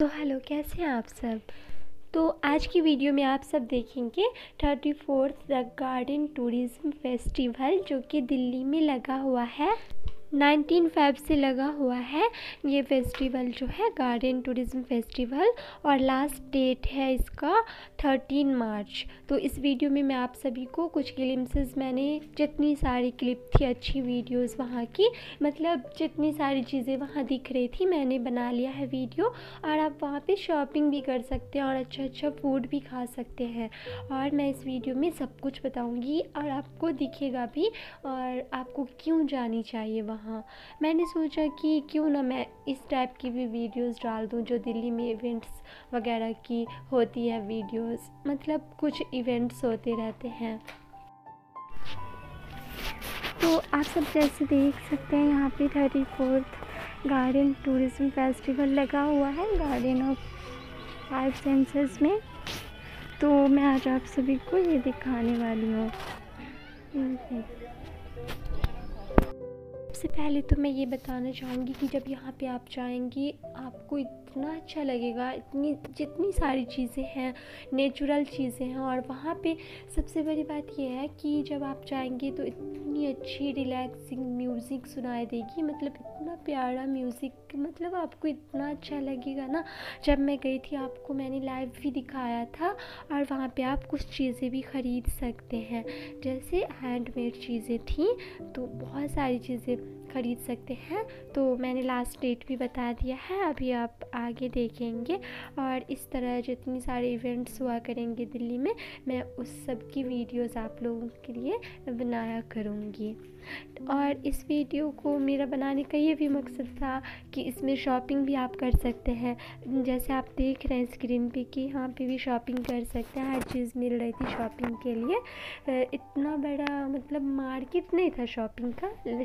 तो हेलो, कैसे हैं आप सब। तो आज की वीडियो में आप सब देखेंगे 34th the garden tourism festival, जो कि दिल्ली में लगा हुआ है। 19 फ़रवरी से लगा हुआ है ये फेस्टिवल जो है गार्डन टूरिज्म फेस्टिवल, और लास्ट डेट है इसका 13 मार्च। तो इस वीडियो में मैं आप सभी को कुछ ग्लिम्सेस, मैंने जितनी सारी क्लिप थी अच्छी वीडियोस वहाँ की, मतलब जितनी सारी चीज़ें वहाँ दिख रही थी, मैंने बना लिया है वीडियो। और आप वहाँ पे शॉपिंग भी कर सकते हैं और अच्छा अच्छा फूड भी खा सकते हैं। और मैं इस वीडियो में सब कुछ बताऊँगी और आपको दिखेगा भी, और आपको क्यों जानी चाहिए वहाँ। मैंने सोचा कि क्यों ना मैं इस टाइप की भी वीडियोस डाल दूं, जो दिल्ली में इवेंट्स वगैरह की होती है वीडियोस, मतलब कुछ इवेंट्स होते रहते हैं। तो आप सब जैसे देख सकते हैं यहाँ पे 34th गार्डन टूरिज्म फेस्टिवल लगा हुआ है गार्डन ऑफ 5 सेंसेस में। तो मैं आज आप सभी को ये दिखाने वाली हूँ। सबसे पहले तो मैं ये बताना चाहूँगी कि जब यहाँ पे आप जाएंगी आपको इतना अच्छा लगेगा, जितनी सारी चीज़ें हैं नेचुरल चीज़ें हैं। और वहाँ पे सबसे बड़ी बात ये है कि जब आप जाएंगे तो इतनी अच्छी रिलैक्सिंग म्यूज़िक सुनाई देगी, मतलब इतना प्यारा म्यूज़िक, मतलब आपको इतना अच्छा लगेगा ना। जब मैं गई थी आपको मैंने लाइव भी दिखाया था। और वहाँ पे आप कुछ चीज़ें भी ख़रीद सकते हैं, जैसे हैंडमेड चीज़ें थी, तो बहुत सारी चीज़ें ख़रीद सकते हैं। तो मैंने लास्ट डेट भी बता दिया है, अभी आप आगे देखेंगे। और इस तरह जितनी सारे इवेंट्स हुआ करेंगे दिल्ली में, मैं उस सब की वीडियोस आप लोगों के लिए बनाया करूँगी। और इस वीडियो को मेरा बनाने का ये भी मकसद था कि इसमें शॉपिंग भी आप कर सकते हैं, जैसे आप देख रहे हैं स्क्रीन पे कि यहाँ पे भी शॉपिंग कर सकते हैं। हर चीज़ मिल रही थी शॉपिंग के लिए। इतना बड़ा मतलब मार्केट नहीं था शॉपिंग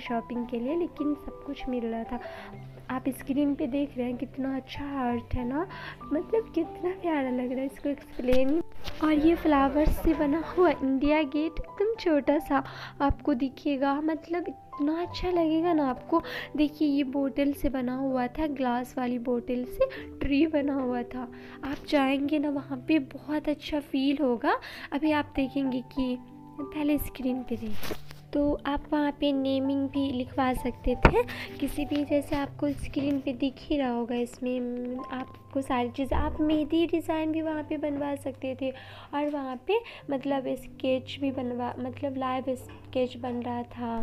के लिए, लेकिन सब कुछ मिल रहा था। आप स्क्रीन पे देख रहे हैं कितना अच्छा आर्ट है ना, मतलब कितना प्यारा लग रहा है इसको एक्सप्लेन। और ये फ्लावर्स से बना हुआ इंडिया गेट एकदम छोटा सा आपको दिखेगा, मतलब इतना अच्छा लगेगा ना आपको। देखिए ये बोतल से बना हुआ था, ग्लास वाली बोतल से ट्री बना हुआ था। आप जाएंगे ना वहाँ पे बहुत अच्छा फील होगा। अभी आप देखेंगे कि पहले स्क्रीन पे देखिए, तो आप वहाँ पे नेमिंग भी लिखवा सकते थे किसी भी, जैसे आपको स्क्रीन पे दिख ही रहा होगा। इसमें आपको सारी चीज़, आप मेहंदी डिज़ाइन भी वहाँ पे बनवा सकते थे। और वहाँ पे मतलब स्केच भी मतलब लाइव स्केच बन रहा था।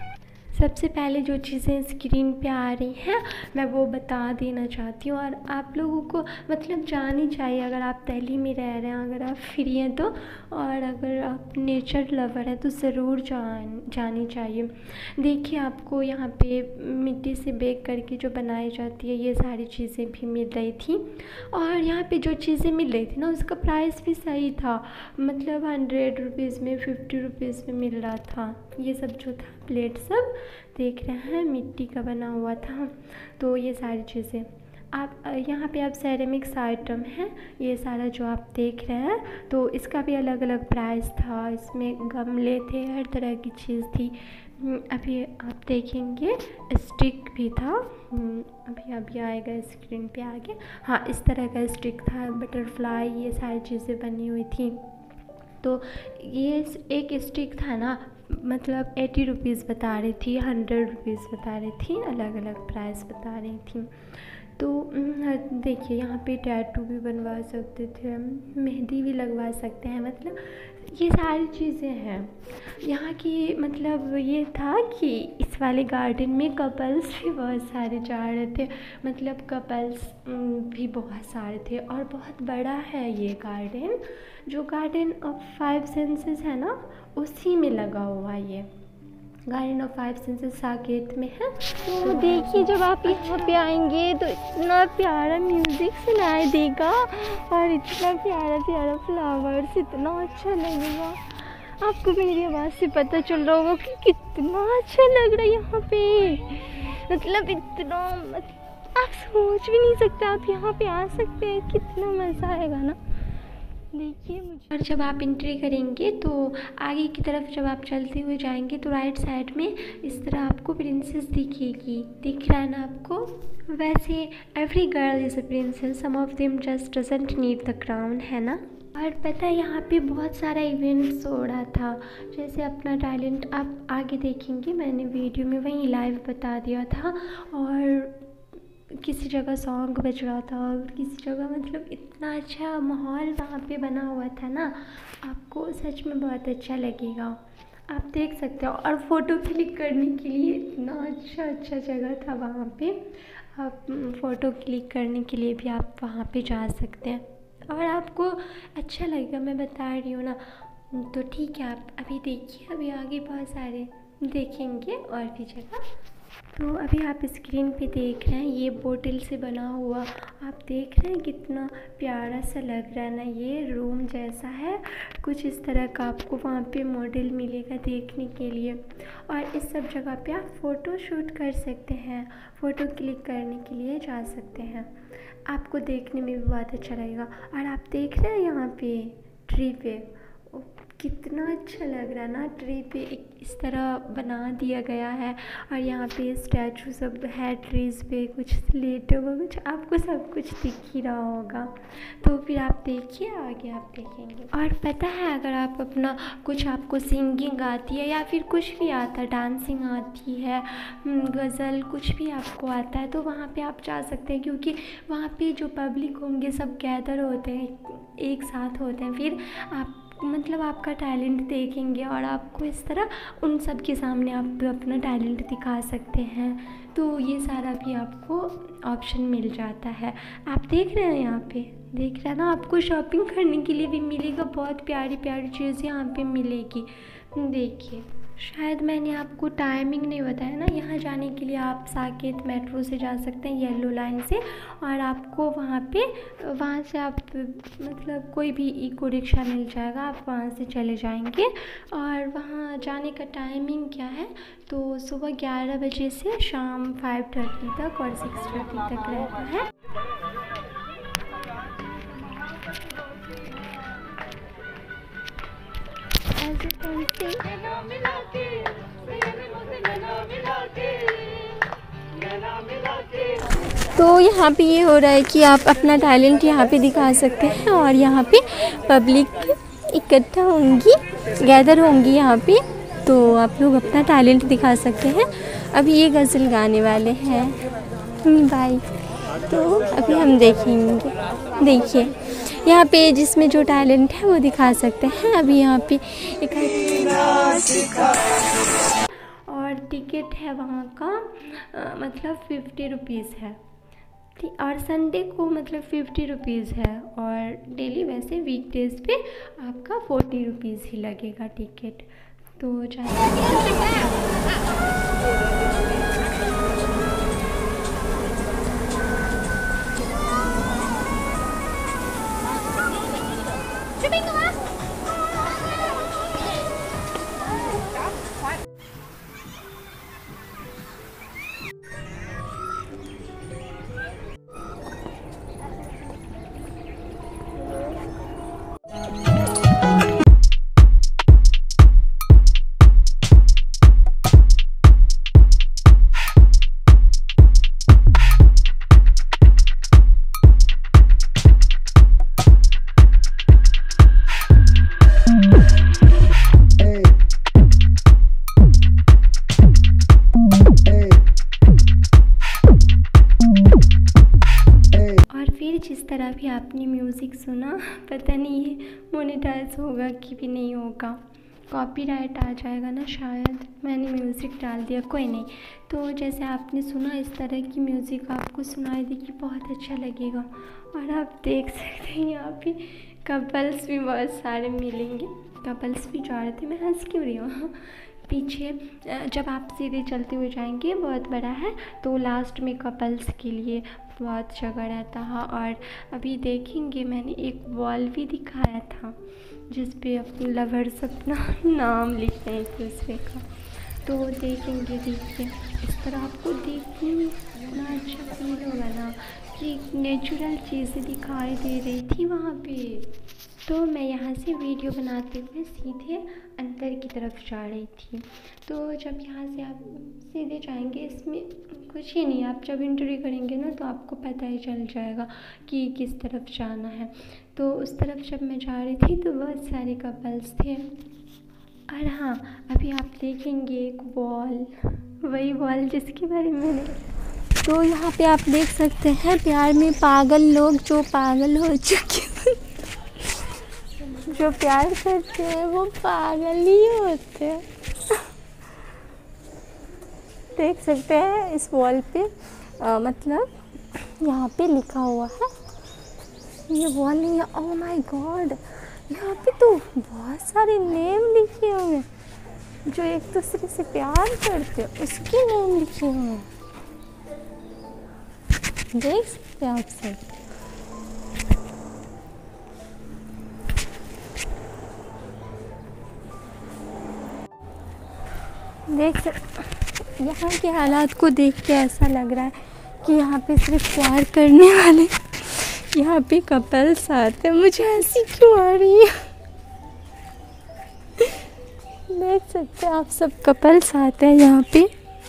सबसे पहले जो चीज़ें स्क्रीन पे आ रही हैं मैं वो बता देना चाहती हूँ, और आप लोगों को मतलब जानी चाहिए अगर आप दिल्ली में रह रहे हैं, अगर आप फ्री हैं तो, और अगर आप नेचर लवर हैं तो ज़रूर जानी चाहिए। देखिए आपको यहाँ पे मिट्टी से बेक करके जो बनाई जाती है ये सारी चीज़ें भी मिल रही थी। और यहाँ पे जो चीज़ें मिल रही थी ना उसका प्राइस भी सही था, मतलब 100 रुपीज़ में, 50 रुपीज़ में मिल रहा था। ये सब जो था प्लेट सब देख रहे हैं मिट्टी का बना हुआ था। तो ये सारी चीज़ें आप यहाँ पे आप सेरेमिक्स आइटम हैं ये सारा जो आप देख रहे हैं, तो इसका भी अलग अलग प्राइस था। इसमें गमले थे, हर तरह की चीज़ थी। अभी आप देखेंगे स्टिक भी था, अभी आएगा स्क्रीन पे आगे। हाँ, इस तरह का स्टिक था, बटरफ्लाई, ये सारी चीज़ें बनी हुई थी। तो ये एक स्टिक था ना, मतलब 80 रुपीज़ बता रही थी, 100 रुपीज़ बता रही थी, अलग अलग प्राइस बता रही थी। तो देखिए यहाँ पे टैटू भी बनवा सकते थे, मेहंदी भी लगवा सकते हैं, मतलब ये सारी चीज़ें हैं यहाँ की। मतलब ये था कि इस वाले गार्डन में कपल्स भी बहुत सारे जा रहे थे, मतलब कपल्स भी बहुत सारे थे। और बहुत बड़ा है ये गार्डन, जो गार्डन ऑफ 5 सेंसेस है ना उसी में लगा हुआ ये गार्डन ऑफ 5 सेंसेस साकेत में है। तो देखिए जब आप यहाँ पे आएंगे तो इतना प्यारा म्यूज़िक सुनाई देगा, और इतना प्यारा प्यारा फ्लावर्स, इतना अच्छा लगेगा। आपको मेरी आवाज़ से पता चल रहा होगा कि कितना अच्छा लग रहा है यहाँ पे, मतलब इतना आप सोच भी नहीं सकते। आप यहाँ पे आ सकते हैं, कितना मज़ा आएगा ना। देखिए मुझे। और जब आप एंट्री करेंगे तो आगे की तरफ जब आप चलते हुए जाएंगे तो राइट साइड में इस तरह आपको प्रिंसेस दिखेगी। दिख रहा है ना आपको? वैसे every girl is a princess, some of them just doesn't need the crown, है ना। और पता है यहाँ पे बहुत सारा इवेंट्स हो रहा था, जैसे अपना टैलेंट आप आगे देखेंगे, मैंने वीडियो में वहीं लाइव बता दिया था। और किसी जगह सॉन्ग बज रहा था और किसी जगह मतलब इतना अच्छा माहौल वहाँ पे बना हुआ था ना, आपको सच में बहुत अच्छा लगेगा। आप देख सकते हो। और फ़ोटो क्लिक करने के लिए इतना अच्छा जगह था वहाँ पे। आप फ़ोटो क्लिक करने के लिए भी आप वहाँ पे जा सकते हैं और आपको अच्छा लगेगा, मैं बता रही हूँ ना। तो ठीक है, आप अभी देखिए, अभी आगे बहुत सारे देखेंगे और भी जगह। तो अभी आप स्क्रीन पे देख रहे हैं ये बोतल से बना हुआ, आप देख रहे हैं कितना प्यारा सा लग रहा है ना। ये रूम जैसा है, कुछ इस तरह का आपको वहाँ पे मॉडल मिलेगा देखने के लिए। और इस सब जगह पे आप फ़ोटो शूट कर सकते हैं, फ़ोटो क्लिक करने के लिए जा सकते हैं। आपको देखने में भी बहुत अच्छा लगेगा। और आप देख रहे हैं यहाँ पे ट्री पे कितना अच्छा लग रहा है ना। ट्री पे एक इस तरह बना दिया गया है और यहाँ पे स्टैचू सब है ट्रीज़ पे, कुछ लेटे हुए, कुछ आपको सब कुछ दिख ही रहा होगा। तो फिर आप देखिए, आगे आप देखेंगे। और पता है अगर आप अपना कुछ आपको सिंगिंग आती है या फिर कुछ भी आता है, डांसिंग आती है, गज़ल, कुछ भी आपको आता है, तो वहाँ पे आप जा सकते हैं, क्योंकि वहाँ पे जो पब्लिक होंगे सब गैदर होते हैं, एक साथ होते हैं। फिर आप मतलब आपका टैलेंट देखेंगे और आपको इस तरह उन सब के सामने आप अपना टैलेंट दिखा सकते हैं। तो ये सारा भी आपको ऑप्शन मिल जाता है। आप देख रहे हैं यहाँ पे, देख रहे हैं ना, आपको शॉपिंग करने के लिए भी मिलेगा, बहुत प्यारी प्यारी चीज़ यहाँ पे मिलेगी। देखिए, शायद मैंने आपको टाइमिंग नहीं बताया ना। यहाँ जाने के लिए आप साकेत मेट्रो से जा सकते हैं, येलो लाइन से। और आपको वहाँ से आप मतलब कोई भी इको रिक्शा मिल जाएगा, आप वहाँ से चले जाएंगे। और वहाँ जाने का टाइमिंग क्या है, तो सुबह 11 बजे से शाम 5:30 तक और 6:30 तक रहता है। तो यहाँ पे ये हो रहा है कि आप अपना टैलेंट यहाँ पे दिखा सकते हैं और यहाँ पे पब्लिक इकट्ठा होंगी, गैदर होंगी यहाँ पे, तो आप लोग अपना टैलेंट दिखा सकते हैं। अभी ये गज़ल गाने वाले हैं, बाय। तो अभी हम देखेंगे, देखिए यहाँ पे जिसमें जो टैलेंट है वो दिखा सकते हैं। अभी यहाँ पे एक और टिकट है वहाँ का मतलब 50 रुपीज़ है, और संडे को मतलब 50 रुपीज़ है। और डेली वैसे वीकडेज़ पे आपका 40 रुपीज़ ही लगेगा टिकट। तो जिस तरह भी आपने म्यूज़िक सुना, पता नहीं ये मोनेटाइज होगा कि भी नहीं होगा, कॉपीराइट आ जाएगा ना शायद, मैंने म्यूज़िक डाल दिया, कोई नहीं। तो जैसे आपने सुना इस तरह की म्यूज़िक आपको सुनाई देगी, बहुत अच्छा लगेगा। और आप देख सकते हैं यहाँ पे कपल्स भी बहुत सारे मिलेंगे, कपल्स भी जा रहे थे। मैं हंस क्यों रही हूँ? पीछे जब आप सीधे चलते हुए जाएंगे, बहुत बड़ा है, तो लास्ट में कपल्स के लिए बहुत जगह रहता है। और अभी देखेंगे मैंने एक वॉल भी दिखाया था जिस पे अपने लवर्स अपना नाम लिख रहे हैं एक दूसरे का। तो देखेंगे, देखिए इस तरह आपको देखने में इतना अच्छा फील होगा ना कि नेचुरल चीज़ें दिखाई दे रही थी वहाँ पे। तो मैं यहाँ से वीडियो बनाते हुए सीधे अंदर की तरफ जा रही थी। तो जब यहाँ से आप सीधे जाएंगे, इसमें कुछ ही नहीं, आप जब एंट्री करेंगे ना तो आपको पता ही चल जाएगा कि किस तरफ जाना है। तो उस तरफ जब मैं जा रही थी तो बहुत सारे कपल्स थे। और हाँ, अभी आप देखेंगे एक वॉल, वही वॉल जिसके बारे में मैंने, तो यहाँ पे आप देख सकते हैं प्यार में पागल लोग, जो पागल हो चुके हैं, जो प्यार करते हैं वो पागल ही होते हैं। देख सकते हैं इस वॉल पे मतलब यहाँ पे लिखा हुआ है, ये वॉल नहीं है, ओह माय गॉड, यहाँ पे तो बहुत सारे नेम लिखे हुए हैं, जो एक दूसरे से प्यार करते हैं उसके नेम लिखे हुए हैं। देख सकते हैं आप सब। देख सकते यहाँ के हालात को देख के ऐसा लग रहा है कि यहाँ पे सिर्फ प्यार करने वाले, यहाँ पे कपल्स आते हैं। मुझे ऐसी क्यों आ रही है? देख सकते हैं आप सब, कपल्स आते हैं यहाँ पे।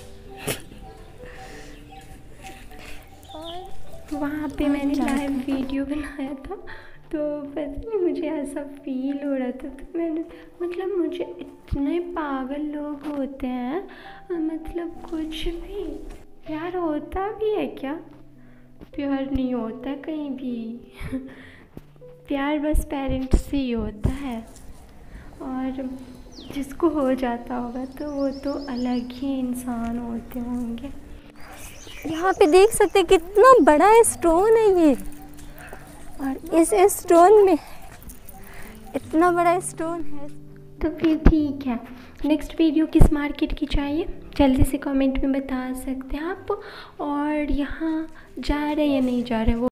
और वहाँ पे मैंने लाइव वीडियो बनाया था, तो पता नहीं मुझे ऐसा फील हो रहा था, तो मैंने मतलब मुझे इतने पागल लोग होते हैं, मतलब कुछ भी प्यार होता भी है क्या? प्यार नहीं होता कहीं भी। प्यार बस पेरेंट्स से ही होता है, और जिसको हो जाता होगा तो वो तो अलग ही इंसान होते होंगे। यहाँ पे देख सकते हैं कितना बड़ा स्टोन है ये, और इस स्टोन में इतना बड़ा स्टोन है। तो फिर ठीक है, नेक्स्ट वीडियो किस मार्केट की चाहिए जल्दी से कमेंट में बता सकते हैं आप। और यहाँ जा रहे या नहीं जा रहे वो